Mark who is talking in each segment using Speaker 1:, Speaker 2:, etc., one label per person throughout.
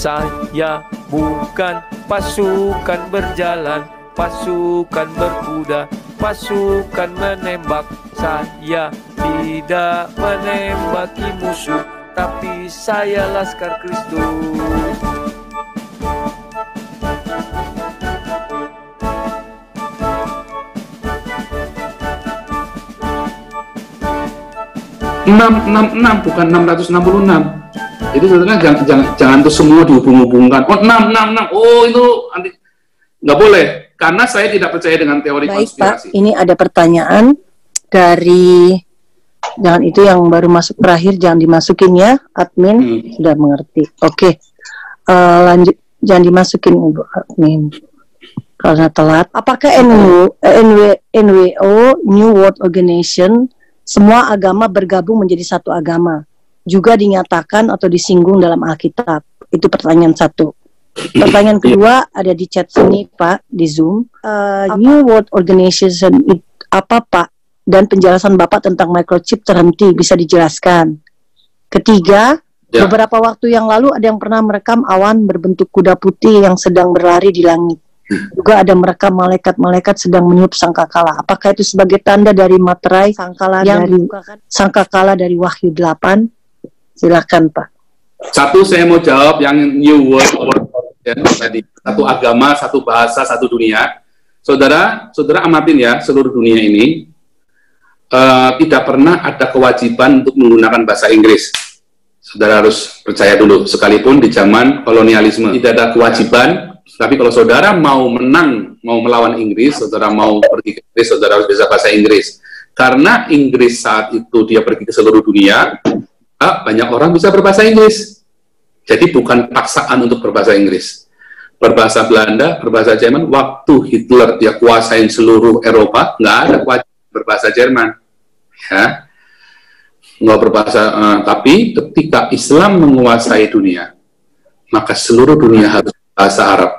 Speaker 1: Saya bukan pasukan berjalan, pasukan berkuda, pasukan menembak. Saya tidak menembaki musuh, tapi saya Laskar Kristus.
Speaker 2: enam bukan 666. Jadi saudara jangan tuh semua dihubung-hubungkan. Oh 666. Oh itu nanti nggak boleh karena saya tidak percaya dengan teori konspirasi.
Speaker 3: Pak, ini ada pertanyaan dari jangan itu yang baru masuk terakhir jangan dimasukin ya, admin sudah mengerti. Oke. Lanjut, jangan dimasukin Ibu admin karena telat. Apakah NWO New World Organization semua agama bergabung menjadi satu agama juga dinyatakan atau disinggung dalam Alkitab? Itu pertanyaan satu. Pertanyaan kedua ada di chat sini Pak, di Zoom. New World Organization apa Pak? Dan penjelasan Bapak tentang microchip terhenti, bisa dijelaskan? Ketiga, beberapa waktu yang lalu ada yang pernah merekam awan berbentuk kuda putih yang sedang berlari di langit. Juga ada merekam malaikat-malaikat sedang meniup sangkakala. Apakah itu sebagai tanda dari materai sangkakala dari Wahyu 8? Silakan Pak.
Speaker 2: Satu saya mau jawab yang New World Order tadi. Satu agama, satu bahasa, satu dunia. Saudara amatin ya, seluruh dunia ini tidak pernah ada kewajiban untuk menggunakan bahasa Inggris. Saudara harus percaya dulu, sekalipun di zaman kolonialisme tidak ada kewajiban. Tapi kalau saudara mau menang, mau melawan Inggris, saudara mau pergi ke Inggris, saudara harus bisa bahasa Inggris. Karena Inggris saat itu dia pergi ke seluruh dunia, banyak orang bisa berbahasa Inggris. Jadi bukan paksaan untuk berbahasa Inggris. Berbahasa Belanda, berbahasa Jerman, waktu Hitler dia kuasain seluruh Eropa, nggak ada kewajiban berbahasa Jerman. Ya. Nggak berbahasa, tapi ketika Islam menguasai dunia, maka seluruh dunia harus bahasa Arab.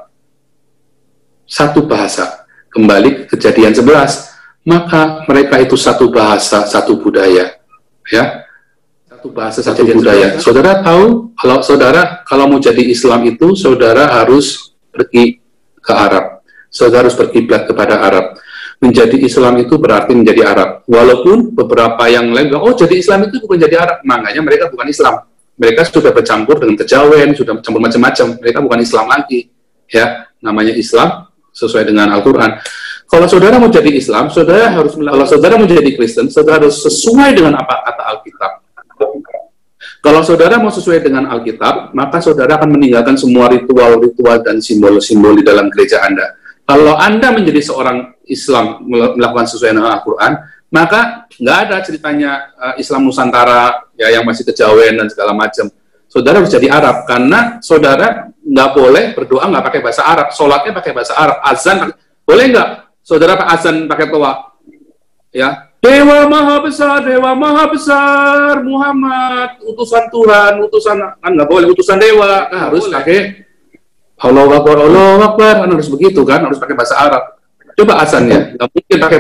Speaker 2: Satu bahasa, kembali ke Kejadian 11, maka mereka itu satu bahasa, satu budaya, ya, satu bahasa, satu budaya. Saudara tahu, kalau mau jadi Islam itu, saudara harus pergi ke Arab, saudara harus berkiblat kepada Arab. Menjadi Islam itu berarti menjadi Arab, walaupun beberapa yang lain bilang, oh jadi Islam itu bukan jadi Arab, makanya mereka bukan Islam. Mereka sudah bercampur dengan kejawen, sudah bercampur macam-macam, mereka bukan Islam lagi, ya, namanya Islam sesuai dengan Al-Quran. Kalau saudara mau jadi Islam, kalau saudara mau jadi Kristen, saudara harus sesuai dengan apa kata Alkitab. Kalau saudara mau sesuai dengan Alkitab, maka saudara akan meninggalkan semua ritual-ritual dan simbol-simbol di dalam gereja Anda. Kalau Anda menjadi seorang Islam melakukan sesuai dengan Al-Quran, maka nggak ada ceritanya Islam Nusantara ya yang masih kejawen dan segala macam. Saudara harus jadi Arab, karena saudara nggak boleh berdoa nggak pakai bahasa Arab, sholatnya pakai bahasa Arab, azan boleh nggak? Saudara azan pakai toa, ya, Dewa Maha Besar, Muhammad, utusan Tuhan, kan nggak boleh, utusan Dewa, nah, harus pakai Allahu Akbar, kan harus begitu kan, harus pakai bahasa Arab. Coba azannya, nggak mungkin pakai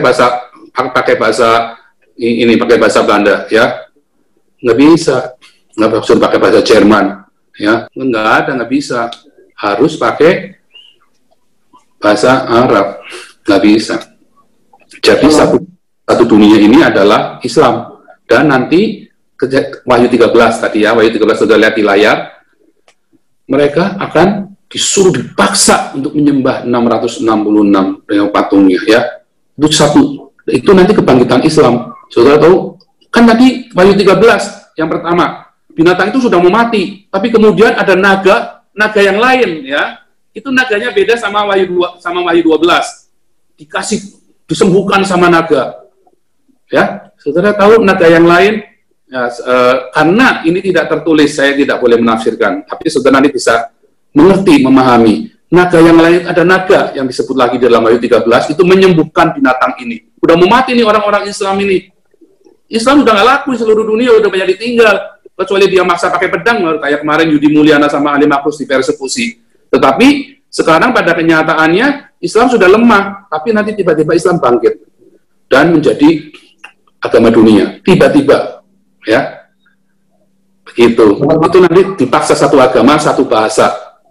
Speaker 2: bahasa Belanda, ya, nggak bisa. Nggak bisa pakai bahasa Jerman, ya, nggak bisa, harus pakai bahasa Arab, nggak bisa. Jadi satu dunia ini adalah Islam, dan nanti Wahyu 13 tadi ya, Wahyu 13 sudah lihat di layar, mereka akan disuruh dipaksa untuk menyembah 666 dengan patungnya, ya, itu nanti kebangkitan Islam. Saudara tahu kan tadi Wahyu 13 yang pertama, binatang itu sudah mau mati, tapi kemudian ada naga yang lain, ya, itu naganya beda sama Wahyu 12, disembuhkan sama naga, ya. Saudara tahu naga yang lain, ya, karena ini tidak tertulis, saya tidak boleh menafsirkan, tapi saudara nanti bisa mengerti, memahami. Naga yang lain, ada naga yang disebut lagi dalam Wahyu 13, itu menyembuhkan binatang ini. Udah mau mati nih orang-orang Islam ini. Islam udah nggak laku di seluruh dunia, udah banyak ditinggal. Kecuali dia maksa pakai pedang, kayak kemarin Yudi Mulyana sama Ali Makrus dipersekusi. Tetapi sekarang pada kenyataannya Islam sudah lemah, tapi nanti tiba-tiba Islam bangkit dan menjadi agama dunia. Tiba-tiba, ya, begitu. Itu nanti dipaksa satu agama, satu bahasa.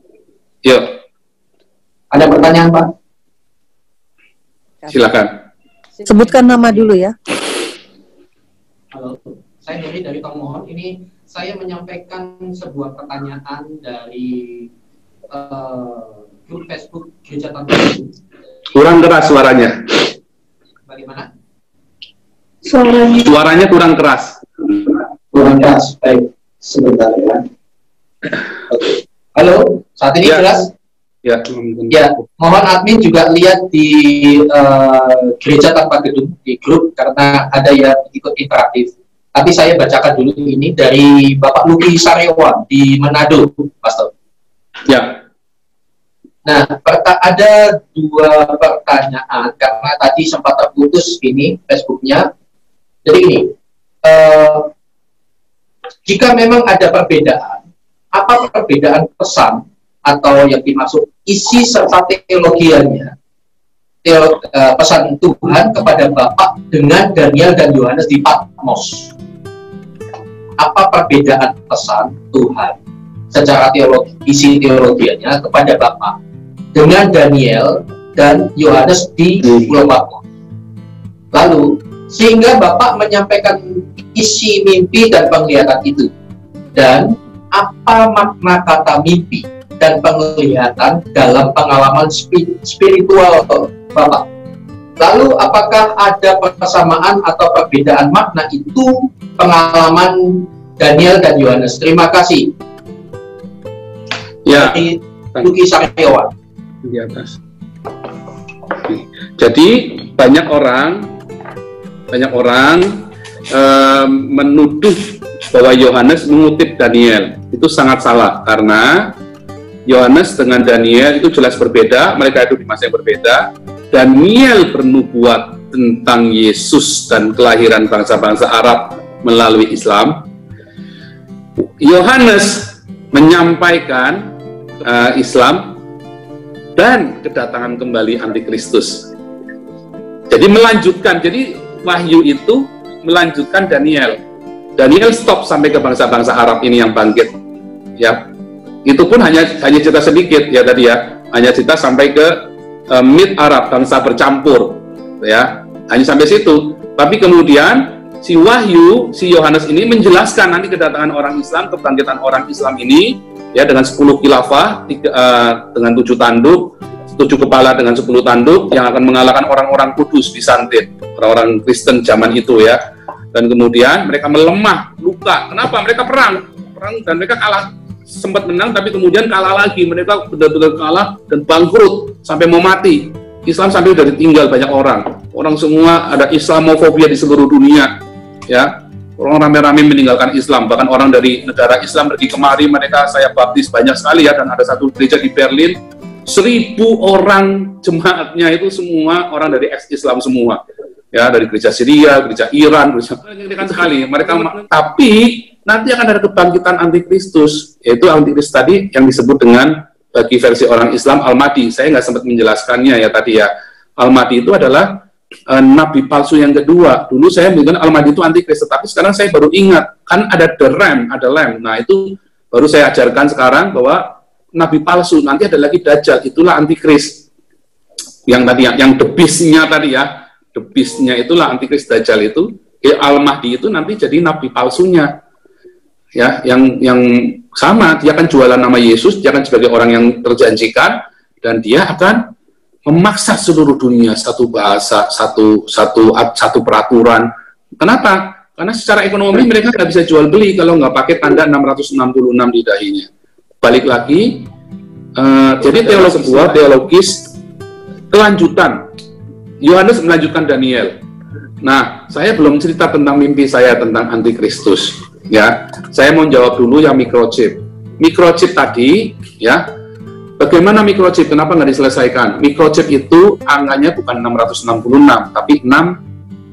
Speaker 2: Yuk.
Speaker 4: Ada pertanyaan, Pak?
Speaker 2: Silakan.
Speaker 3: Sebutkan nama dulu ya.
Speaker 4: Halo, saya Heri dari Tomohon. Ini saya menyampaikan sebuah pertanyaan dari grup Facebook Gereja Tanpa Gedung.
Speaker 2: Kurang keras suaranya.
Speaker 4: Bagaimana?
Speaker 2: Suaranya kurang keras.
Speaker 4: Kurang keras. Baik, sebentar ya. Oke. Halo, saat ini
Speaker 2: Ya.
Speaker 4: jelas?
Speaker 2: Ya.
Speaker 4: Ya, mohon admin juga lihat di Gereja Tanpa Gedung di grup karena ada yang ikut interaktif. Tapi saya bacakan dulu ini dari Bapak Luki Saryawan di Manado, Pastor.
Speaker 2: Ya.
Speaker 4: Nah, ada dua pertanyaan karena tadi sempat terputus ini Facebooknya. Jadi ini, jika memang ada perbedaan, apa perbedaan pesan atau yang dimaksud isi serta teologianya? Pesan Tuhan kepada Bapak dengan Daniel dan Yohanes di Patmos. Apa perbedaan pesan Tuhan secara teologi, isi teologianya kepada Bapak dengan Daniel dan Yohanes di Pulau Patmos? Lalu, sehingga Bapak menyampaikan isi mimpi dan penglihatan itu. Dan apa makna kata mimpi dan penglihatan dalam pengalaman spiritual Bapak? Lalu apakah ada persamaan atau perbedaan makna itu pengalaman Daniel dan Yohanes? Terima kasih.
Speaker 2: Ya.
Speaker 4: Dari Luki Saryawan.
Speaker 2: Di atas. Jadi banyak orang menuduh bahwa Yohanes mengutip Daniel. Itu sangat salah karena Yohanes dengan Daniel itu jelas berbeda, mereka itu di masa yang berbeda. Daniel bernubuat tentang Yesus dan kelahiran bangsa-bangsa Arab melalui Islam. Yohanes menyampaikan Islam dan kedatangan kembali Antikristus. Jadi melanjutkan, jadi wahyu itu melanjutkan Daniel. Daniel stop sampai ke bangsa-bangsa Arab ini yang bangkit. Ya. Itu pun hanya cerita sedikit ya tadi ya. Hanya cerita sampai ke Mid Arab, bangsa bercampur. Ya. Hanya sampai situ. Tapi kemudian si Wahyu, si Yohanes ini menjelaskan nanti kedatangan orang Islam, kebangkitan orang Islam ini ya dengan 10 khilafah dengan 7 tanduk, 7 kepala dengan 10 tanduk yang akan mengalahkan orang-orang kudus Bizantin, orang-orang Kristen zaman itu ya. Dan kemudian mereka melemah, luka. Kenapa? Mereka perang dan mereka kalah. Sempat menang tapi kemudian kalah lagi. Mereka benar-benar kalah dan bangkrut sampai mau mati. Islam sampai sudah ditinggal banyak orang. Orang semua ada Islamofobia di seluruh dunia. Ya, orang rame-rame meninggalkan Islam. Bahkan orang dari negara Islam pergi kemari, mereka saya baptis banyak sekali ya. Dan ada satu gereja di Berlin, 1000 orang jemaatnya itu semua orang dari ex-Islam semua. Ya, dari gereja Syria, gereja Iran, gereja kan sekali. Mereka tapi nanti akan ada kebangkitan Antikristus, yaitu Antikristus tadi yang disebut dengan bagi versi orang Islam Al-Mahdi. Saya nggak sempat menjelaskannya ya tadi ya. Al-Mahdi itu adalah nabi palsu yang kedua. Dulu saya bilang Al-Mahdi itu Antikristus, tapi sekarang saya baru ingat kan ada the ram, ada lamb. Nah itu baru saya ajarkan sekarang bahwa nabi palsu nanti ada lagi Dajjal, itulah Antikris. Yang tadi yang the beast-nya tadi ya. The beast-nya itulah Antikris Dajjal itu. Al-Mahdi itu nanti jadi nabi palsunya. Ya, yang sama, dia akan jualan nama Yesus, dia akan sebagai orang yang terjanjikan, dan dia akan memaksa seluruh dunia satu bahasa, satu peraturan. Kenapa? Karena secara ekonomi mereka nggak bisa jual beli kalau nggak pakai tanda 666 di dahinya. Balik lagi, jadi teologis kelanjutan. Yohanes melanjutkan Daniel. Nah, saya belum cerita tentang mimpi saya tentang Antikristus. Ya, saya mau jawab dulu yang microchip. Microchip tadi, ya, bagaimana microchip? Kenapa nggak diselesaikan? Microchip itu angkanya bukan 666, tapi 6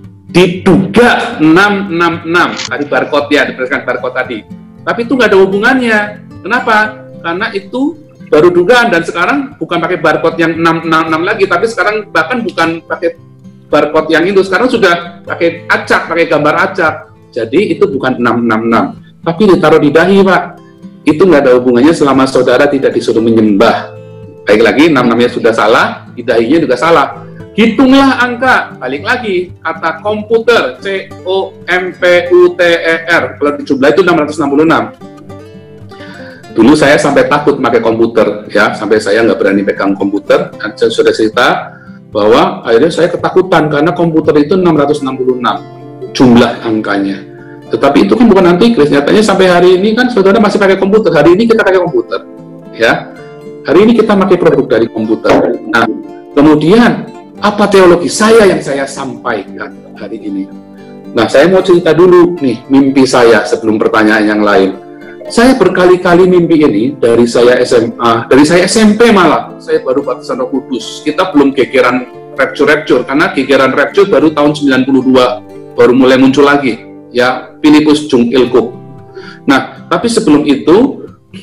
Speaker 2: diduga 666. Tadi barcode ya, diberikan barcode tadi. Tapi itu nggak ada hubungannya. Kenapa? Karena itu baru dugaan dan sekarang bukan pakai barcode yang 666 lagi, tapi sekarang bahkan bukan pakai barcode yang itu, sekarang sudah pakai acak, pakai gambar acak. Jadi itu bukan 666, tapi ditaruh di dahi, Pak. Itu nggak ada hubungannya selama saudara tidak disuruh menyembah Baik lagi, 6-nya sudah salah, hidayahnya juga salah. Hitunglah angka, balik lagi, kata komputer, C-O-M-P-U-T-E-R, kalau dijumlah itu 666. Dulu saya sampai takut pakai komputer, ya, sampai saya nggak berani pegang komputer. Dan saya sudah cerita bahwa akhirnya saya ketakutan karena komputer itu 666 jumlah angkanya. Tetapi itu kan bukan antikris, nyatanya sampai hari ini kan saudara masih pakai komputer. Hari ini kita pakai komputer, ya. Hari ini kita pakai produk dari komputer. Nah, kemudian apa teologi saya yang saya sampaikan hari ini? Nah, saya mau cerita dulu nih mimpi saya sebelum pertanyaan yang lain. Saya berkali-kali mimpi ini dari saya SMA, dari saya SMP malah. Saya baru baptisan Roh Kudus. Kita belum gegeran rapture karena gegeran rapture baru tahun 92 baru mulai muncul lagi, ya, Filipus Jung Ilkuk. Nah, tapi sebelum itu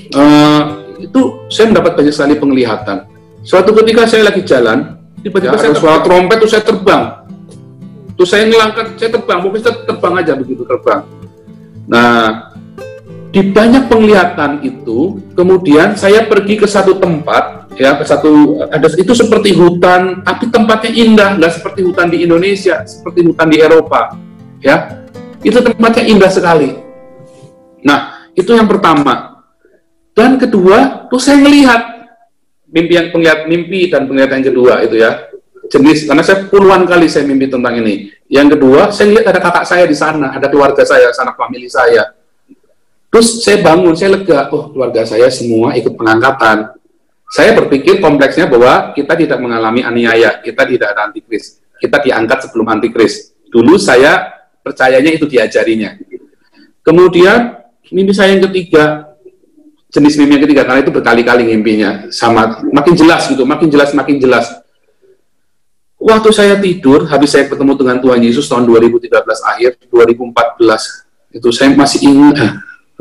Speaker 2: saya mendapat banyak sekali penglihatan. Suatu ketika saya lagi jalan, tiba-tiba saya suara trompet, tuh saya terbang. Terus saya ngelangkat, saya terbang, mungkin saya terbang aja begitu terbang. Nah, di banyak penglihatan itu, kemudian saya pergi ke satu tempat, ya, itu seperti hutan, tapi tempatnya indah, nggak seperti hutan di Indonesia, seperti hutan di Eropa, ya. Itu tempatnya indah sekali. Nah, itu yang pertama. Dan kedua, tuh saya melihat mimpi dan penglihatan yang kedua itu, ya, jenis, karena saya puluhan kali saya mimpi tentang ini. Yang kedua, saya lihat ada kakak saya di sana, ada keluarga saya, sanak famili saya. Terus saya bangun, saya lega, oh, keluarga saya semua ikut pengangkatan. Saya berpikir kompleksnya bahwa kita tidak mengalami aniaya, kita tidak ada antikris, kita diangkat sebelum antikris. Dulu saya percayanya itu diajarinya. Kemudian mimpi saya yang ketiga, jenis mimpi yang ketiga, karena itu berkali-kali mimpinya, sama, makin jelas gitu, makin jelas. Waktu saya tidur, habis saya ketemu dengan Tuhan Yesus tahun 2013 akhir, 2014, itu saya masih ingat,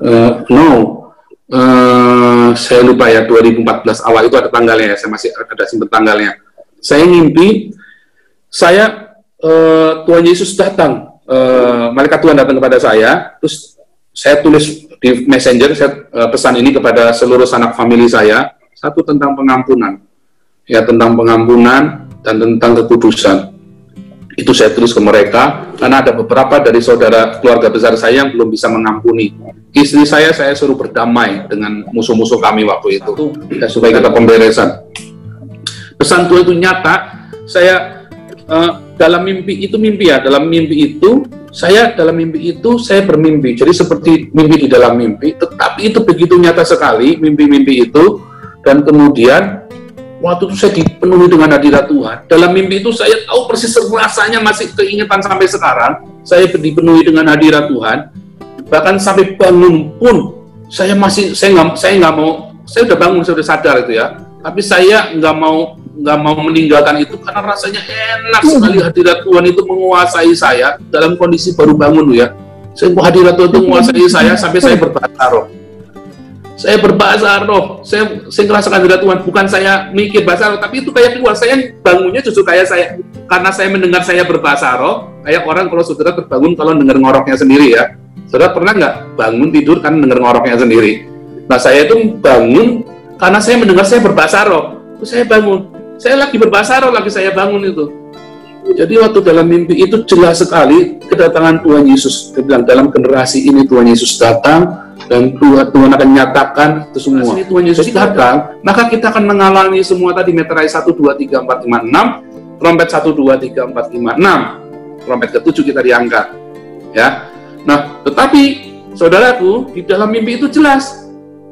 Speaker 2: saya lupa ya, 2014 awal itu ada tanggalnya ya, saya masih ada simpen tanggalnya. Saya ngimpi, Tuhan Yesus datang, malaikat Tuhan datang kepada saya, terus saya tulis di Messenger, saya pesan ini kepada seluruh sanak famili saya, satu tentang pengampunan, ya, tentang pengampunan dan tentang kekudusan. Itu saya tulis ke mereka, karena ada beberapa dari saudara keluarga besar saya yang belum bisa mengampuni. Istri saya suruh berdamai dengan musuh-musuh kami waktu itu, ya, supaya kita pemberesan. Pesan Tuhan itu nyata. Saya dalam mimpi itu saya bermimpi, jadi seperti mimpi di dalam mimpi, tetapi itu begitu nyata sekali, mimpi-mimpi itu, dan kemudian waktu itu saya dipenuhi dengan hadirat Tuhan. Dalam mimpi itu saya tahu persis rasanya, masih keingetan sampai sekarang, saya dipenuhi dengan hadirat Tuhan, bahkan sampai bangun pun, saya nggak mau, saya udah bangun, saya udah sadar itu, ya, tapi saya nggak mau meninggalkan itu karena rasanya enak sekali hadirat Tuhan itu menguasai saya dalam kondisi baru bangun, ya. Hadirat Tuhan itu menguasai saya sampai saya berbahasa roh. Saya ngerasakan hadirat Tuhan, bukan saya mikir bahasa roh, tapi itu kayak keluar. Saya bangunnya justru kayak karena saya mendengar saya berbahasa roh, kayak orang kalau saudara terbangun kalau dengar ngoroknya sendiri, ya. Saudara pernah nggak bangun tidur kan dengar ngoroknya sendiri? Nah, saya itu bangun karena saya mendengar saya berbahasa roh. Terus saya bangun. Saya lagi berbahasa roh, lagi saya bangun itu. Jadi waktu dalam mimpi itu jelas sekali kedatangan Tuhan Yesus. Dia bilang dalam generasi ini Tuhan Yesus datang dan Tuhan akan nyatakan itu semua. Ini Tuhan Yesus datang, maka kita akan mengalami semua tadi meterai 1, 2, 3, 4, 5, 6, trompet 1, 2, 3, 4, 5, 6. Trompet ke-7 kita diangkat. Ya. Nah, tetapi saudaraku, di dalam mimpi itu jelas.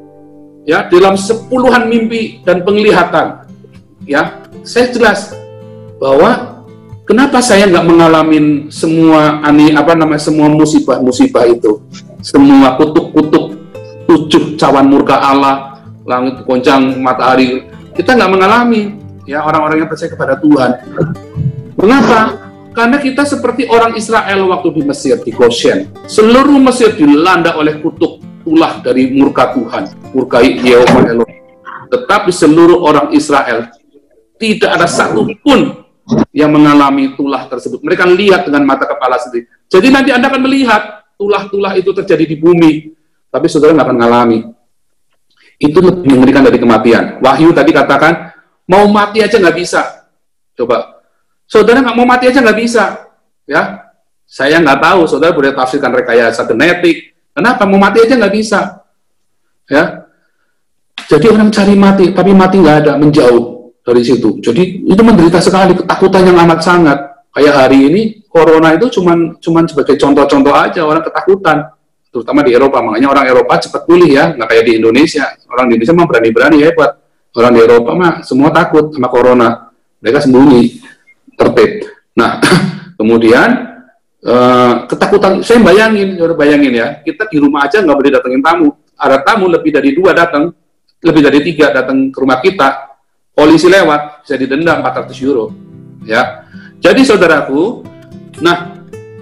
Speaker 2: Ya, dalam sepuluhan mimpi dan penglihatan, ya, saya jelas bahwa kenapa saya nggak mengalami semua semua musibah itu, semua kutuk-kutuk, 7 cawan murka Allah, langit goncang, matahari, kita nggak mengalami, ya, orang-orang yang percaya kepada Tuhan. Mengapa? Karena kita seperti orang Israel waktu di Mesir, di Goshen. Seluruh Mesir dilanda oleh kutuk ulah dari murka Tuhan, murkai Yehova Elohim. Tetapi seluruh orang Israel tidak ada satu pun yang mengalami tulah tersebut. Mereka lihat dengan mata kepala sendiri. Jadi nanti Anda akan melihat tulah-tulah itu terjadi di bumi, tapi saudara nggak akan mengalami. Itu lebih mengerikan dari kematian. Wahyu tadi katakan, mau mati aja nggak bisa. Coba, saudara nggak mau mati aja nggak bisa, ya. Saya nggak tahu, saudara boleh tafsirkan rekayasa genetik. Kenapa mau mati aja nggak bisa, ya? Jadi orang cari mati, tapi mati nggak ada, menjauh dari situ. Jadi itu menderita sekali, ketakutan yang amat sangat. Kayak hari ini corona itu cuman sebagai contoh-contoh aja, orang ketakutan, terutama di Eropa. Makanya orang Eropa cepat pulih ya, nggak kayak di Indonesia. Orang di Indonesia mah berani-berani, hebat. Orang di Eropa mah semua takut sama corona, mereka sembunyi, tertib. Nah, kemudian ketakutan, saya bayangin ya, kita di rumah aja nggak boleh datengin tamu. Ada tamu lebih dari 2 datang, lebih dari 3 datang ke rumah kita, polisi lewat, bisa didenda 400 euro. Ya, jadi saudaraku, nah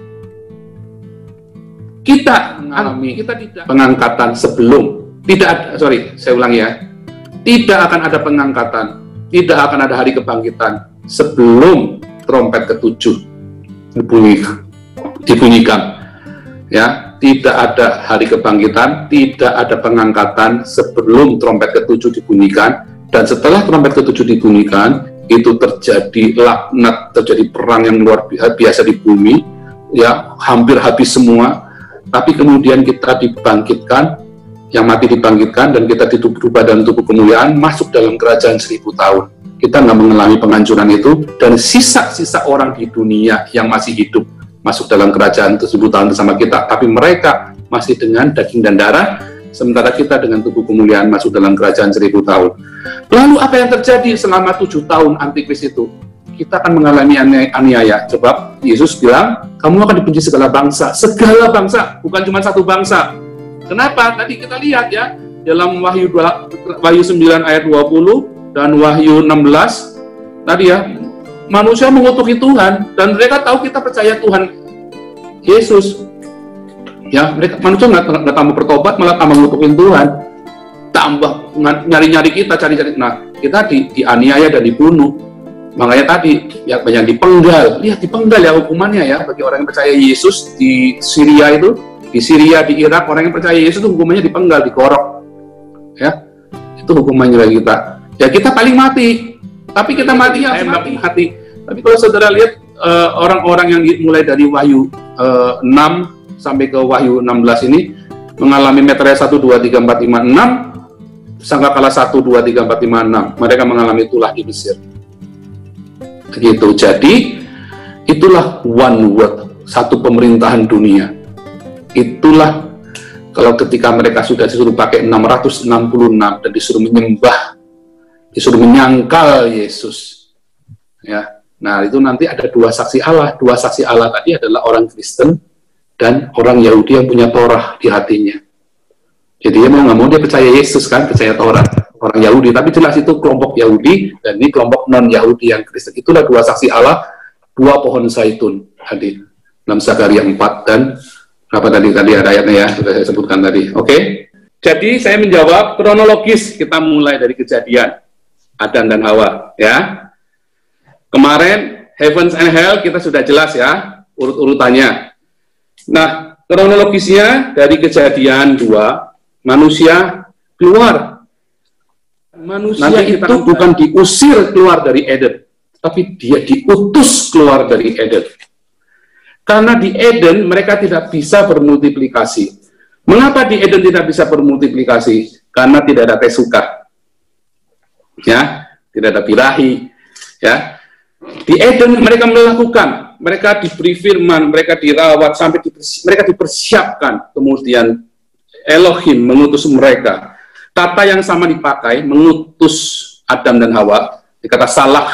Speaker 2: kita mengalami, kita tidak pengangkatan sebelum, saya ulangi ya, tidak akan ada pengangkatan, tidak akan ada hari kebangkitan sebelum trompet ke-7 dibunyikan. Ya, tidak ada hari kebangkitan, tidak ada pengangkatan sebelum trompet ke-7 dibunyikan, dan setelah trompet ke-7 dibunyikan, itu terjadi laknat, terjadi perang yang luar biasa di bumi, ya, hampir habis semua, tapi kemudian kita dibangkitkan, yang mati dibangkitkan, dan kita dirubah dalam tubuh kemuliaan, masuk dalam kerajaan 1000 tahun. Kita nggak mengalami penghancuran itu, dan sisa-sisa orang di dunia yang masih hidup, masuk dalam kerajaan 1000 tahun bersama kita, tapi mereka masih dengan daging dan darah, sementara kita dengan tubuh kemuliaan masuk dalam kerajaan 1000 tahun. Lalu apa yang terjadi selama 7 tahun antikris itu? Kita akan mengalami aniaya, sebab Yesus bilang, kamu akan dibenci segala bangsa, bukan cuma satu bangsa. Kenapa? Tadi kita lihat ya, dalam Wahyu 9 ayat 20 dan Wahyu 16, tadi ya, manusia mengutuki Tuhan, dan mereka tahu kita percaya Tuhan Yesus. Ya, manusia nggak tambah bertobat, malah tambah mengutukin Tuhan, tambah nyari-nyari kita, cari-cari. Nah, kita dianiaya dan dibunuh. Makanya tadi ya banyak dipenggal. Lihat dipenggal ya hukumannya ya bagi orang yang percaya Yesus di Syria itu, di Syria, di Irak, orang yang percaya Yesus itu hukumannya dipenggal, digorok. Ya, itu hukumannya bagi kita. Ya kita paling mati, tapi kita mati ya mati. Tapi kalau saudara lihat orang-orang yang mulai dari Wahyu 6 sampai ke Wahyu 16 ini mengalami meterai 1, 2, 3, 4, 5, 6, sangkakala 1, 2, 3, 4, 5, 6. Mereka mengalami itulah di Mesir. Begitu. Jadi itulah one world, satu pemerintahan dunia. Itulah kalau ketika mereka sudah disuruh pakai 666 dan disuruh menyembah, disuruh menyangkal Yesus. Ya. Nah, itu nanti ada 2 saksi Allah. 2 saksi Allah tadi adalah orang Kristen dan orang Yahudi yang punya Torah di hatinya. Jadi dia mau nggak mau dia percaya Yesus kan, percaya Torah. Orang Yahudi, tapi jelas itu kelompok Yahudi dan ini kelompok non-Yahudi yang Kristen. Itulah 2 saksi Allah, 2 pohon zaitun tadi dalam Zakaria 4 dan apa tadi ada ayatnya ya, sudah saya sebutkan tadi. Oke. Jadi saya menjawab kronologis, kita mulai dari kejadian Adam dan Hawa ya. Kemarin heavens and hell kita sudah jelas ya urut-urutannya. Nah, kronologisnya dari kejadian 2, manusia keluar. Manusia nanti itu bukan diusir keluar dari Eden, tapi dia diutus keluar dari Eden. Karena di Eden mereka tidak bisa bermultiplikasi. Mengapa di Eden tidak bisa bermultiplikasi? Karena tidak ada tesuka. Ya, tidak ada birahi. Ya. Di Eden mereka melakukan, mereka diberi firman, mereka dirawat sampai mereka dipersiapkan. Kemudian Elohim mengutus mereka. Kata yang sama dipakai mengutus Adam dan Hawa, dikata salah.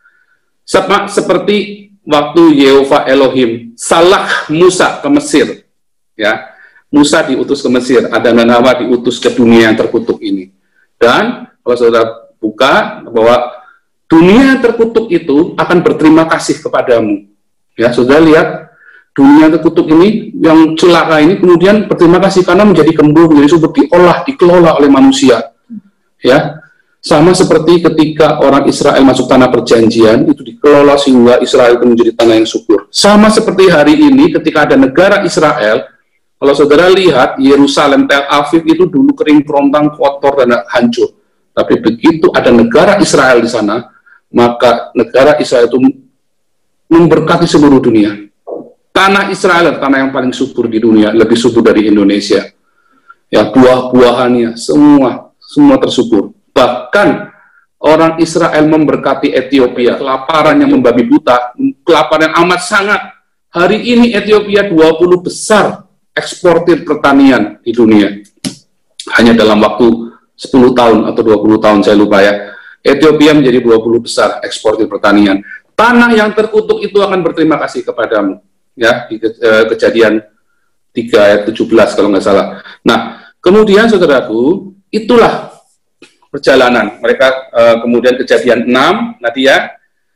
Speaker 2: Seperti waktu Yehova Elohim salah Musa ke Mesir. Ya. Musa diutus ke Mesir, Adam dan Hawa diutus ke dunia yang terkutuk ini. Dan kalau saudara buka bahwa dunia yang terkutuk itu akan berterima kasih kepadamu. Ya, saudara lihat dunia yang terkutuk ini, yang celaka ini kemudian berterima kasih karena menjadi gembur, menjadi subur, dikelola oleh manusia. Ya, sama seperti ketika orang Israel masuk tanah perjanjian itu dikelola sehingga Israel itu menjadi tanah yang subur. Sama seperti hari ini ketika ada negara Israel, kalau saudara lihat Yerusalem, Tel Aviv itu dulu kering kerontang, kotor dan hancur. Tapi begitu ada negara Israel di sana, maka negara Israel itu memberkati seluruh dunia. Tanah Israel, tanah yang paling subur di dunia, lebih subur dari Indonesia. Ya, buah-buahannya semua tersubur. Bahkan orang Israel memberkati Ethiopia, kelaparan yang membabi buta, kelaparan yang amat sangat. Hari ini Ethiopia 20 besar eksportir pertanian di dunia. Hanya dalam waktu 10 tahun atau 20 tahun, saya lupa ya. Ethiopia menjadi 20 besar eksportir pertanian. Tanah yang terkutuk itu akan berterima kasih kepadamu. Ya, di Kejadian 3 ayat 17 kalau nggak salah. Nah, kemudian saudaraku, itulah perjalanan. Mereka kemudian Kejadian 6, Nadia.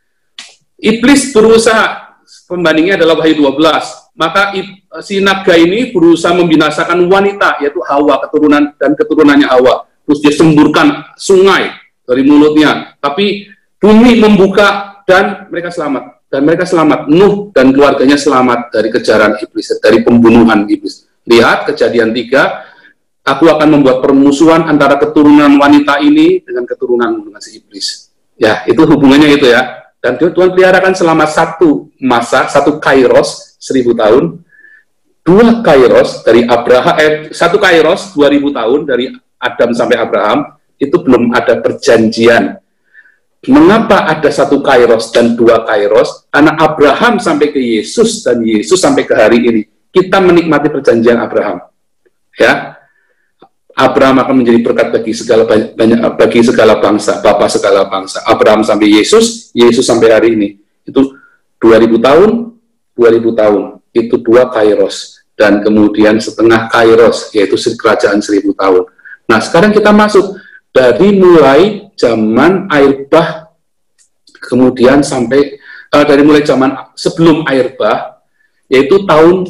Speaker 2: Iblis berusaha, pembandingnya adalah Wahyu 12. Maka si naga ini berusaha membinasakan wanita, yaitu Hawa, keturunannya Hawa. Terus dia semburkan sungai dari mulutnya. Tapi bumi membuka dan mereka selamat. Dan mereka selamat. Nuh dan keluarganya selamat dari kejaran iblis, dari pembunuhan iblis. Lihat Kejadian 3, aku akan membuat permusuhan antara keturunan wanita ini dengan si iblis. Ya, itu hubungannya itu ya. Dan Tuhan peliharakan selama satu masa, satu kairos, 1000 tahun, 2 kairos dari Abraham, 1 kairos 2000 tahun dari Adam sampai Abraham, itu belum ada perjanjian. Mengapa ada 1 kairos dan 2 kairos? Karena Abraham sampai ke Yesus dan Yesus sampai ke hari ini. Kita menikmati perjanjian Abraham. Ya, Abraham akan menjadi berkat bagi segala bangsa, bapa segala bangsa. Abraham sampai Yesus, Yesus sampai hari ini. Itu 2000 tahun, 2000 tahun. Itu 2 kairos. Dan kemudian setengah kairos, yaitu kerajaan 1000 tahun. Nah, sekarang kita masuk dari mulai zaman air bah, kemudian sampai dari mulai zaman sebelum air bah, yaitu tahun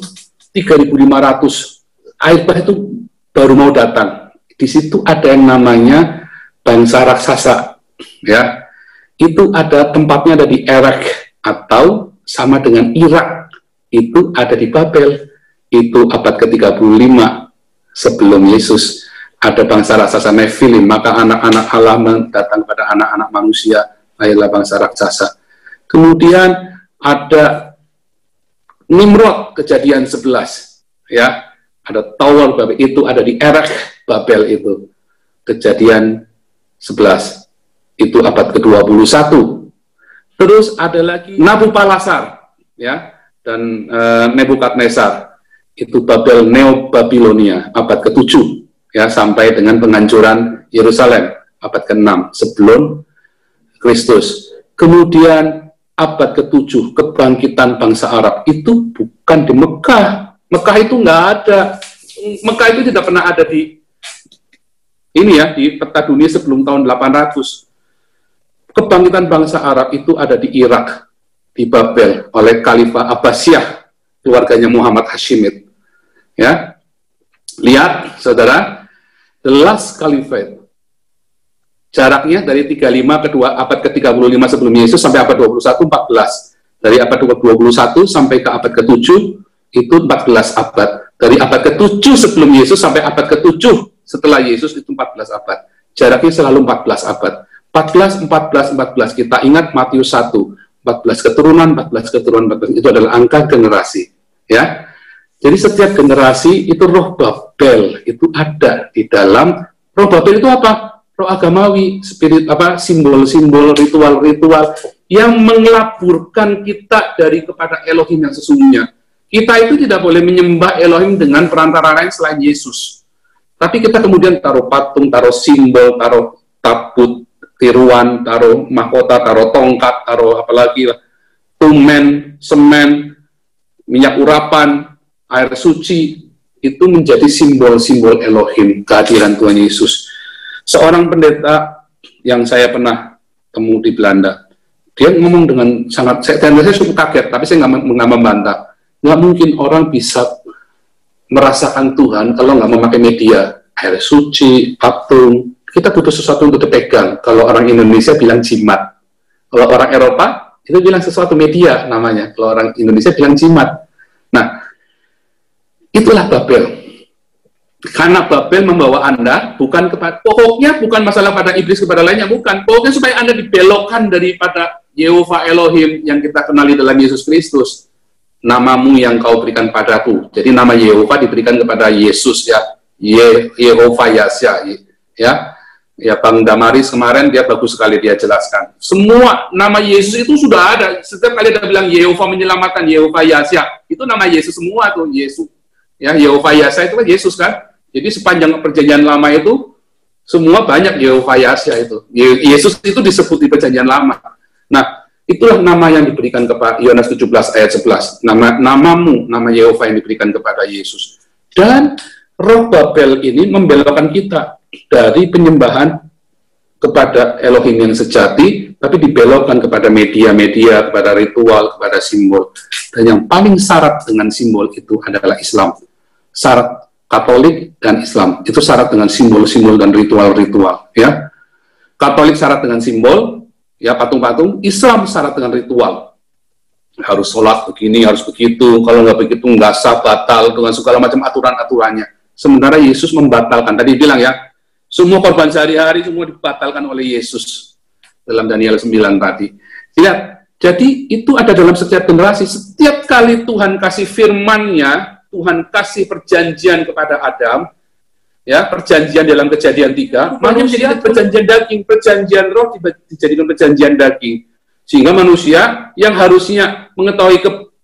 Speaker 2: 3500. Air bah itu baru mau datang. Di situ ada yang namanya bangsa raksasa, ya. Itu ada tempatnya, ada di Erek atau sama dengan Irak. Itu ada di Babel. Itu abad ke-35 sebelum Yesus. Ada bangsa raksasa Nephilim, maka anak-anak Allah datang pada anak-anak manusia, lahirlah bangsa raksasa. Kemudian ada Nimrod, Kejadian 11, ya. Ada Tower Babel, itu ada di Erek Babel itu. Kejadian 11, itu abad ke-21. Terus ada lagi Nabukadnezar, ya, dan Nebukadnezar. Itu Babel Neo-Babilonia, abad ke-7. Ya, sampai dengan penghancuran Yerusalem abad ke-6 sebelum Kristus. Kemudian abad ke-7 kebangkitan bangsa Arab, itu bukan di Mekah. Mekah itu nggak ada. Mekah itu tidak pernah ada di ini ya, di peta dunia sebelum tahun 800. Kebangkitan bangsa Arab itu ada di Irak, di Babel oleh Khalifah Abbasiyah, keluarganya Muhammad Hashimid. Ya. Lihat, Saudara, The Last Caliphate. Jaraknya dari 35 ke abad ke-35 sebelum Yesus sampai abad 21, 14. Dari abad 21 sampai ke abad ke-7, itu 14 abad. Dari abad ke-7 sebelum Yesus sampai abad ke-7 setelah Yesus, itu 14 abad. Jaraknya selalu 14 abad. 14, 14, 14. Kita ingat Matius 1. 14 keturunan, 14 keturunan, 14. Itu adalah angka generasi. Ya. Jadi setiap generasi itu roh Babel itu ada di dalam. Roh Babel itu apa? Roh agamawi, spirit apa? Simbol-simbol, ritual-ritual yang mengelaburkan kita dari kepada Elohim yang sesungguhnya. Kita itu tidak boleh menyembah Elohim dengan perantara lain selain Yesus. Tapi kita kemudian taruh patung, taruh simbol, taruh tabut, tiruan, taruh mahkota, taruh tongkat, taruh apalagi tumen, semen, minyak urapan, air suci, itu menjadi simbol-simbol Elohim, kehadiran Tuhan Yesus. Seorang pendeta yang saya pernah temu di Belanda, dia ngomong dengan sangat, saya cukup kaget, tapi saya nggak membantah. Nggak mungkin orang bisa merasakan Tuhan kalau nggak memakai media, air suci, patung. Kita butuh sesuatu untuk dipegang. Kalau orang Indonesia bilang jimat. Kalau orang Eropa, itu bilang sesuatu media namanya. Kalau orang Indonesia bilang jimat. Nah, itulah Babel. Karena Babel membawa Anda bukan kepada, pokoknya bukan masalah pada iblis kepada lainnya, bukan. Pokoknya supaya Anda dibelokkan daripada Yehova Elohim yang kita kenali dalam Yesus Kristus. Namamu yang kau berikan padaku. Jadi nama Yehova diberikan kepada Yesus, ya. Yehova Yasya, ya. Ya, Bang Damaris kemarin dia bagus sekali dia jelaskan. Semua nama Yesus itu sudah ada. Setiap kali dia bilang Yehova menyelamatkan, Yehova Yasya, itu nama Yesus semua tuh, Yesus. Ya, Yehova Yasya itu kan Yesus kan. Jadi sepanjang perjanjian lama itu semua banyak Yehova Yasya itu. Yesus itu disebut di perjanjian lama. Nah, itulah nama yang diberikan kepada Yohanes 17 ayat 11. Namamu, nama Yehova yang diberikan kepada Yesus. Dan roh Babel ini membelokkan kita dari penyembahan kepada Elohim yang sejati, tapi dibelokkan kepada media-media, kepada ritual, kepada simbol. Dan yang paling syarat dengan simbol itu adalah Islam. Syarat Katolik dan Islam itu syarat dengan simbol-simbol dan ritual-ritual, ya. Katolik syarat dengan simbol, ya, patung-patung. Islam syarat dengan ritual. Harus sholat begini, harus begitu. Kalau nggak begitu nggak sah, batal dengan segala macam aturan-aturannya. Sementara Yesus membatalkan. Tadi bilang ya, semua korban sehari-hari semua dibatalkan oleh Yesus dalam Daniel 9 tadi. Lihat, jadi itu ada dalam setiap generasi. Setiap kali Tuhan kasih firman-Nya, Tuhan kasih perjanjian kepada Adam, ya, perjanjian dalam Kejadian 3, makanya menjadi perjanjian daging, perjanjian roh dijadikan perjanjian daging, sehingga manusia yang harusnya mengetahui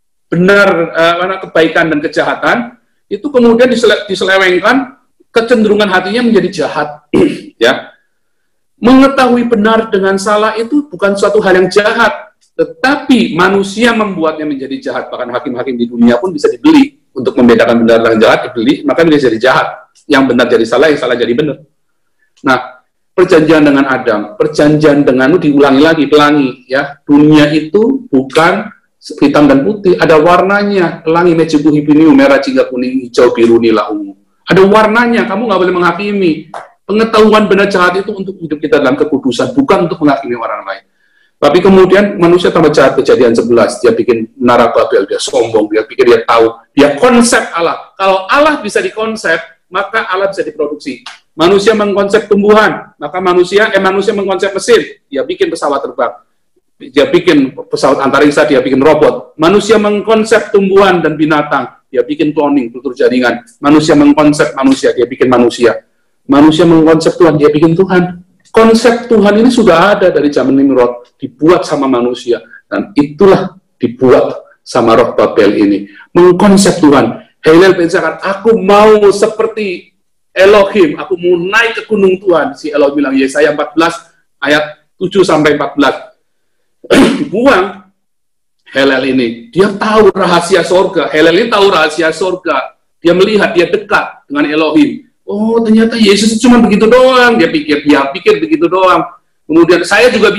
Speaker 2: kebaikan dan kejahatan, itu kemudian diselewengkan, kecenderungan hatinya menjadi jahat, ya. Mengetahui benar dengan salah itu bukan suatu hal yang jahat, tetapi manusia membuatnya menjadi jahat. Bahkan hakim-hakim di dunia pun bisa dibeli untuk membedakan benar dan jahat, dibeli, maka dia jadi jahat. Yang benar jadi salah, yang salah jadi benar. Nah, perjanjian dengan Adam, perjanjian denganmu diulangi lagi, pelangi, ya. Dunia itu bukan hitam dan putih, ada warnanya. Pelangi mejuku hibiniu, merah, jingga, kuning, hijau, biru, nila, ungu. Ada warnanya, kamu nggak boleh menghakimi. Pengetahuan benar jahat itu untuk hidup kita dalam kekudusan, bukan untuk menghakimi orang lain. Tapi kemudian manusia tambah jahat. Kejadian 11, dia bikin menara Babel, dia sombong, dia pikir dia tahu, dia konsep Allah. Kalau Allah bisa dikonsep, maka Allah bisa diproduksi. Manusia mengkonsep tumbuhan, maka manusia mengkonsep mesin, dia bikin pesawat terbang. Dia bikin pesawat antariksa, dia bikin robot. Manusia mengkonsep tumbuhan dan binatang, dia bikin cloning, kultur jaringan. Manusia mengkonsep manusia, dia bikin manusia. Manusia mengkonsep Tuhan, dia bikin Tuhan. Konsep Tuhan ini sudah ada dari zaman Nimrod, dibuat sama manusia, dan itulah dibuat sama roh Babel ini. Mengkonsep Tuhan. Hillel pensakan, aku mau seperti Elohim, aku mau naik ke gunung Tuhan. Si Elohim bilang, Yesaya 14 ayat 7-14. Buang Hillel ini. Dia tahu rahasia sorga. Hillel ini tahu rahasia sorga. Dia melihat, dia dekat dengan Elohim. Oh, ternyata Yesus cuma begitu doang. Dia pikir begitu doang. Kemudian saya juga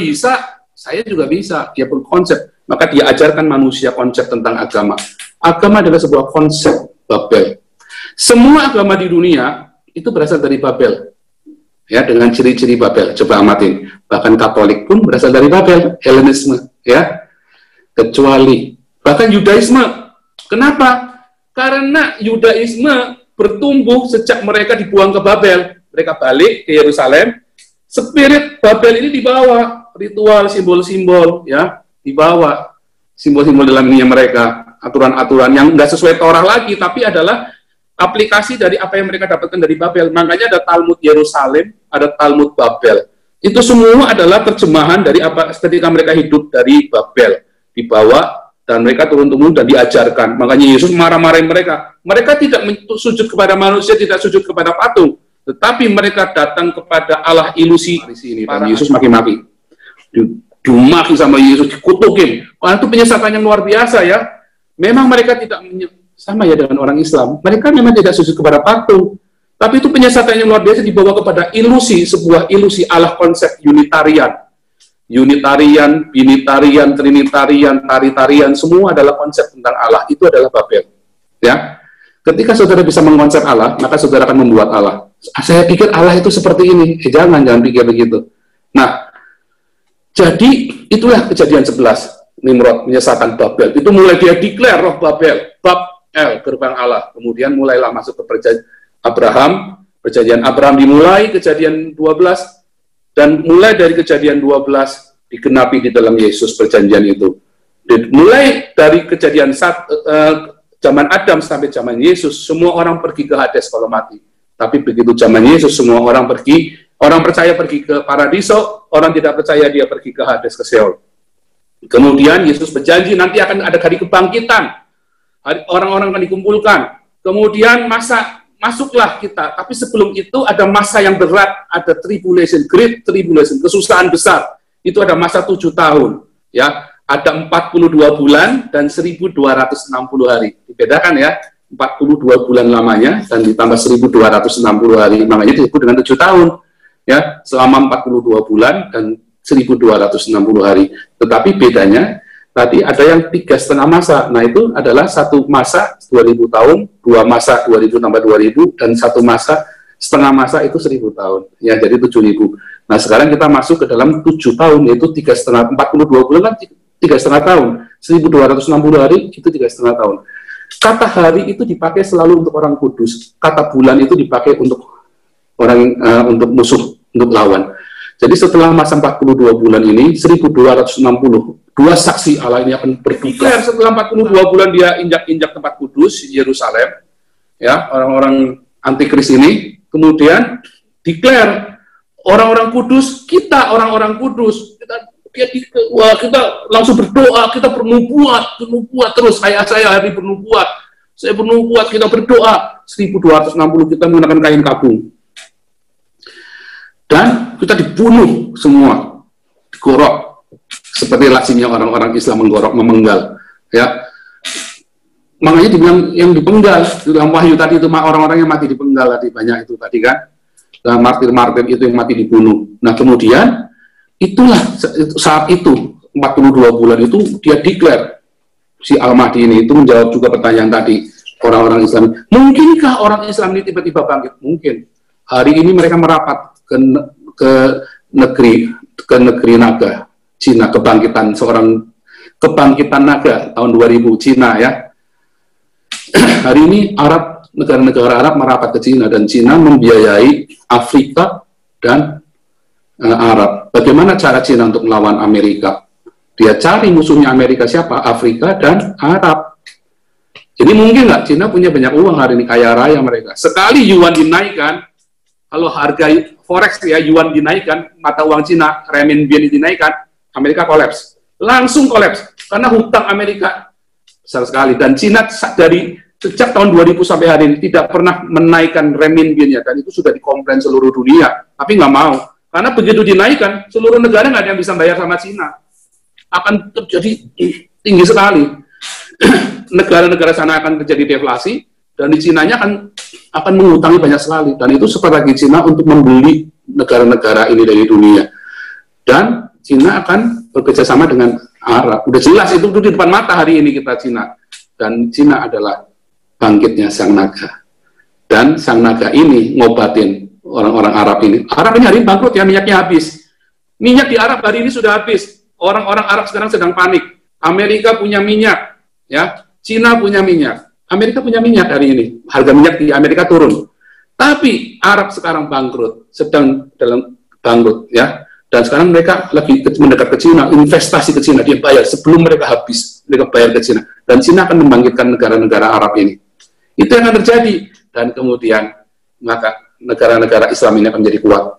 Speaker 2: bisa. Dia berkonsep. Maka dia ajarkan manusia konsep tentang agama. Agama adalah sebuah konsep Babel. Semua agama di dunia itu berasal dari Babel. Ya, dengan ciri-ciri Babel. Coba amatin. Bahkan Katolik pun berasal dari Babel, Helenisme, ya. Kecuali bahkan Yudaisme. Kenapa? Karena Yudaisme bertumbuh sejak mereka dibuang ke Babel. Mereka balik ke Yerusalem. Spirit Babel ini dibawa, ritual, simbol-simbol, ya, dibawa simbol-simbol dalam dirinya mereka, aturan-aturan yang nggak sesuai Torah lagi, tapi adalah aplikasi dari apa yang mereka dapatkan dari Babel. Makanya ada Talmud Yerusalem, ada Talmud Babel. Itu semua adalah terjemahan dari apa ketika mereka hidup dari Babel, dibawa dan mereka turun-turun dan diajarkan. Makanya Yesus marah-marahin mereka. Mereka tidak sujud kepada manusia, tidak sujud kepada patung, tetapi mereka datang kepada Allah ilusi. Di sini dan Yesus maki-maki, dimaki sama Yesus, dikutukin. Karena itu penyesatan yang luar biasa, ya. Memang mereka tidak sama ya dengan orang Islam. Mereka memang tidak sujud kepada patung, tapi itu penyesatan yang luar biasa dibawa kepada ilusi, sebuah ilusi Allah konsep Unitarian, binitarian, trinitarian, taritarian, semua adalah konsep tentang Allah. Itu adalah Babel. Ya, ketika saudara bisa mengkonsep Allah, maka saudara akan membuat Allah. Saya pikir Allah itu seperti ini. Jangan pikir begitu. Nah, jadi itulah Kejadian 11. Nimrod menyesatkan Babel. Itu mulai dia declare roh Babel, Bab El, gerbang Allah. Kemudian mulailah masuk ke Abraham, perjanjian Abraham dimulai kejadian 12, dan mulai dari kejadian 12 digenapi di dalam Yesus perjanjian itu. Mulai dari kejadian zaman Adam sampai zaman Yesus, semua orang pergi ke Hades kalau mati. Tapi begitu zaman Yesus, semua orang pergi, orang percaya pergi ke paradiso, orang tidak percaya dia pergi ke Hades, ke Sheol. Kemudian Yesus berjanji nanti akan ada hari kebangkitan, orang-orang akan dikumpulkan. Kemudian masuklah kita, tapi sebelum itu ada masa yang berat, ada tribulation, great tribulation, kesusahan besar. Itu ada masa 7 tahun, ya. Ada 42 bulan dan 1260 hari. Dibedakan ya, 42 bulan lamanya dan ditambah 1260 hari, makanya disebut dengan 7 tahun. Ya, selama 42 bulan dan 1260 hari. Tetapi bedanya tadi ada yang 3,5 masa. Nah, itu adalah 1 masa 2000 tahun, 2 masa 2000 tambah 2000, dan 1 masa setengah masa itu 1000 tahun. Ya, jadi 7000. Nah, sekarang kita masuk ke dalam 7 tahun, yaitu 3,5, 42 bulan kan 3,5 tahun. 1260 hari itu 3,5 tahun. Kata hari itu dipakai selalu untuk orang kudus. Kata bulan itu dipakai untuk orang untuk musuh, untuk lawan. Jadi setelah masa 42 bulan ini, 1260, 2 saksi Allah ini akan berdeklar. Setelah 42 bulan dia injak-injak tempat kudus, Yerusalem, ya, orang-orang antikris ini, kemudian declare orang-orang kudus, kita orang-orang kudus, kita langsung berdoa, kita bernubuat terus, saya hari bernubuat, saya bernubuat, kita berdoa, 1260 kita menggunakan kain kabung. Dan kita dibunuh semua, digorok, seperti lazimnya orang-orang Islam menggorok, memenggal, ya. Makanya dibilang yang dipenggal dalam Wahyu tadi itu orang-orang yang mati dipenggal tadi, banyak itu tadi kan, dan martir-martir itu yang mati dibunuh. Nah, kemudian itulah saat itu 42 bulan itu dia declare, si Al-Mahdi ini itu menjawab juga pertanyaan tadi orang-orang Islam. Mungkinkah orang Islam ini tiba-tiba bangkit? Mungkin. Hari ini mereka merapat ke negeri naga Cina, kebangkitan naga tahun 2000 Cina, ya. Hari ini negara-negara Arab merapat ke Cina, dan Cina membiayai Afrika dan Arab. Bagaimana cara Cina untuk melawan Amerika? Dia cari musuhnya Amerika siapa? Afrika dan Arab. Jadi mungkin nggak Cina punya banyak uang hari ini, kaya raya mereka. Sekali yuan dinaikkan, kalau harga forex ya, yuan dinaikkan, mata uang Cina, renminbi dinaikkan, Amerika kolaps. Langsung kolaps. Karena hutang Amerika besar sekali. Dan Cina dari sejak tahun 2000 sampai hari ini tidak pernah menaikkan renminbi-nya. Dan itu sudah dikomplain seluruh dunia. Tapi nggak mau. Karena begitu dinaikkan, seluruh negara nggak ada yang bisa bayar sama Cina. Akan terjadi tinggi sekali. Negara-negara sana akan terjadi deflasi, dan di Cinanya akan mengutangi banyak sekali, dan itu strategi Cina untuk membeli negara-negara ini dari dunia. Dan Cina akan bekerjasama dengan Arab. Udah jelas itu di depan mata hari ini kita Cina. Dan Cina adalah bangkitnya sang naga. Dan sang naga ini ngobatin orang-orang Arab ini. Arab ini hari ini bangkrut ya, minyaknya habis. Minyak di Arab hari ini sudah habis. Orang-orang Arab sekarang sedang panik. Amerika punya minyak, ya. Cina punya minyak. Amerika punya minyak hari ini. Harga minyak di Amerika turun. Tapi Arab sekarang bangkrut, sedang dalam bangkrut, ya. Dan sekarang mereka lagi mendekat ke Cina, investasi ke Cina, dia bayar sebelum mereka habis, mereka bayar ke Cina. Dan Cina akan membangkitkan negara-negara Arab ini. Itu yang akan terjadi. Dan kemudian maka negara-negara Islam ini akan menjadi kuat,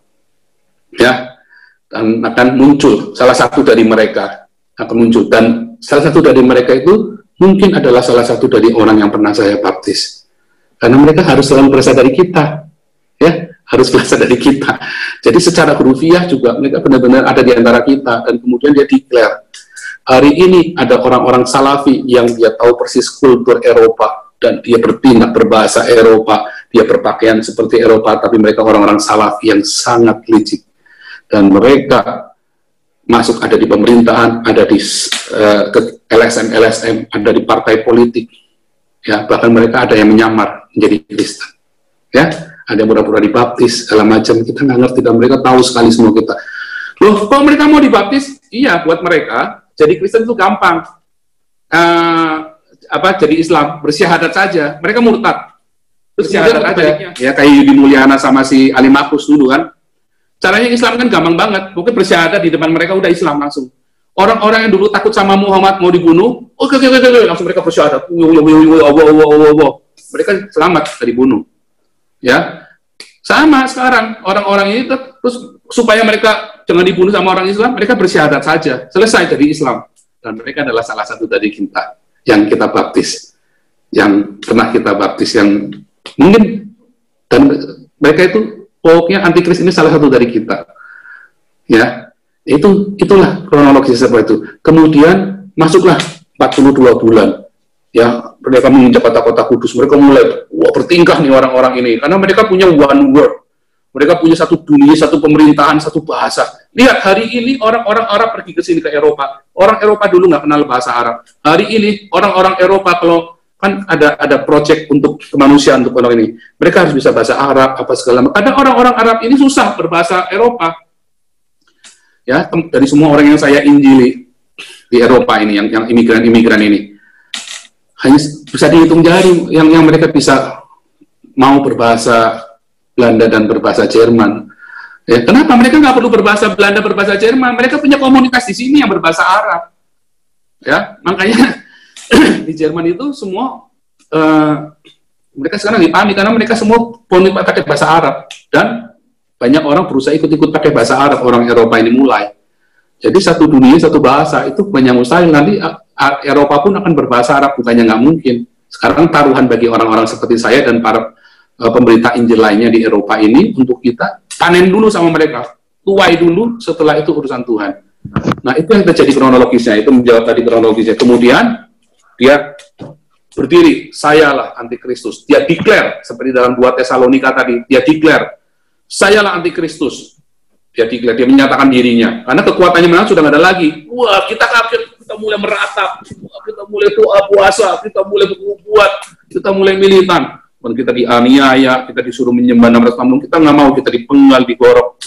Speaker 2: ya. Dan akan muncul salah satu dari mereka akan muncul, dan salah satu dari mereka itu mungkin adalah salah satu dari orang yang pernah saya baptis, karena mereka harus selalu berasal dari kita, ya, harus berasal dari kita. Jadi secara hurufiah juga mereka benar-benar ada di antara kita, dan kemudian dia declare hari ini ada orang-orang Salafi yang dia tahu persis kultur Eropa, dan dia bertindak berbahasa Eropa, dia berpakaian seperti Eropa, tapi mereka orang-orang Salafi yang sangat licik. Dan mereka masuk ada di pemerintahan, ada di LSM, ada di partai politik, ya, bahkan mereka ada yang menyamar menjadi Kristen, ya, ada yang pura-pura dibaptis, segala macam. Kita nggak ngerti, dan mereka tahu sekali semua kita. Loh, kok mereka mau dibaptis? Iya, buat mereka jadi Kristen itu gampang, jadi Islam, bersyahadat saja, mereka murtad. bersyahadat aja, ya kayak Yudi Mulyana sama si Ali Makrus dulu kan. Caranya Islam kan gampang banget, mungkin bersyahadat di depan mereka udah Islam langsung. Orang-orang yang dulu takut sama Muhammad mau dibunuh, oke, langsung mereka bersyahadat, Allah. Mereka selamat dari bunuh. Ya, sama sekarang orang-orang ini terus supaya mereka jangan dibunuh sama orang Islam, mereka bersyahadat saja, selesai dari Islam. Dan mereka adalah salah satu dari kita yang kita baptis, yang pernah kita baptis, yang mungkin dan mereka itu pokoknya antikris ini salah satu dari kita. Ya, itulah kronologis seperti itu. Kemudian masuklah 42 bulan. Ya, mereka menginjak kota-kota kudus. Mereka mulai bertingkah nih orang-orang ini karena mereka punya one world. Mereka punya satu dunia, satu pemerintahan, satu bahasa. Lihat, hari ini orang-orang Arab pergi ke sini ke Eropa. Orang Eropa dulu nggak kenal bahasa Arab. Hari ini orang-orang Eropa kalau kan ada proyek untuk kemanusiaan untuk orang ini, mereka harus bisa bahasa Arab apa segala macam. Ada orang-orang Arab ini susah berbahasa Eropa. Ya, dari semua orang yang saya injili di Eropa ini, yang imigran-imigran ini, hanya bisa dihitung jari yang mereka bisa mau berbahasa Belanda dan berbahasa Jerman. Ya, kenapa mereka nggak perlu berbahasa Belanda, berbahasa Jerman? Mereka punya komunitas di sini yang berbahasa Arab. Ya, makanya di Jerman itu semua mereka sekarang dipahami karena mereka semua pakai bahasa Arab dan banyak orang berusaha ikut-ikut pakai bahasa Arab. Orang Eropa ini mulai. Jadi satu dunia, satu bahasa itu banyak mustahil. Nanti Eropa pun akan berbahasa Arab, bukannya nggak mungkin. Sekarang taruhan bagi orang-orang seperti saya dan para pemberita Injil lainnya di Eropa ini untuk kita panen dulu sama mereka, tuai dulu, setelah itu urusan Tuhan. Nah, itu yang terjadi kronologisnya, itu menjawab tadi kronologisnya. Kemudian dia berdiri, sayalah antikristus. Dia declare, seperti dalam 2 Tesalonika tadi, dia declare, sayalah antikristus. Dia declare, dia menyatakan dirinya. Karena kekuatannya memang sudah nggak ada lagi. Wah, kita kafir, kita mulai meratap, kita mulai doa puasa, kita mulai berbuat, kita mulai militan. Dan kita dianiaya, kita disuruh menyembah 600 tahun, kita nggak mau, kita dipenggal, digorok.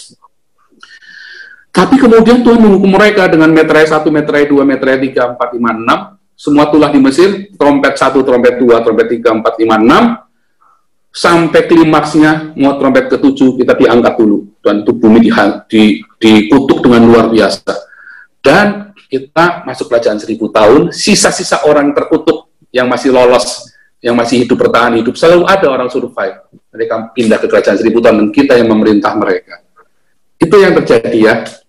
Speaker 2: Tapi kemudian Tuhan menghukum mereka dengan meterai 1, meterai 2, meterai 3, 4, 5, 6. Semua tulah di Mesir, trompet 1, trompet 2, trompet 3, 4, 5, 6. Sampai klimaksnya, mau trompet ke-7, kita diangkat dulu. Dan itu bumi dikutuk dengan luar biasa. Dan kita masuk kerajaan 1000 tahun, sisa-sisa orang terkutuk yang masih lolos, yang masih hidup, bertahan hidup, selalu ada orang survive. Mereka pindah ke kerajaan 1000 tahun, dan kita yang memerintah mereka. Itu yang terjadi ya.